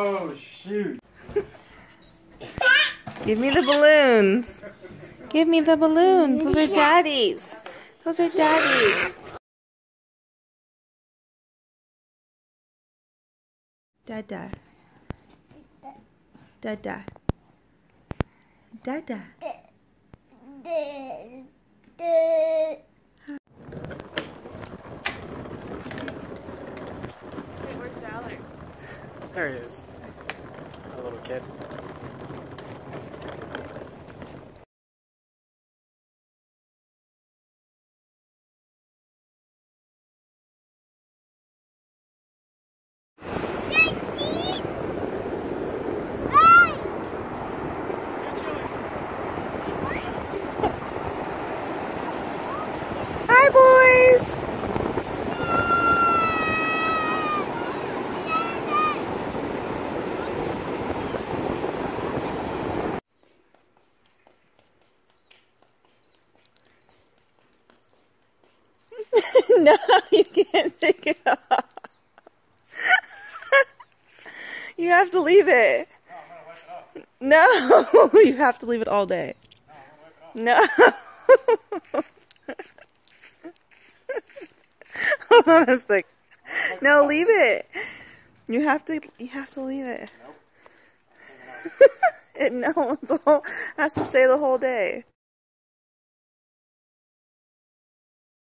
Oh, shoot. Give me the balloons. Give me the balloons. Those are Daddy's. Those are Daddy's. Dada. Dada. Dada. Where's Valor? There he is. A little kid. Hi, boys. No, you can't take it off. You have to leave it. No, you have to leave it all day. No. Hold on a sec. No, leave it. You have to leave it. No, it has to stay the whole day.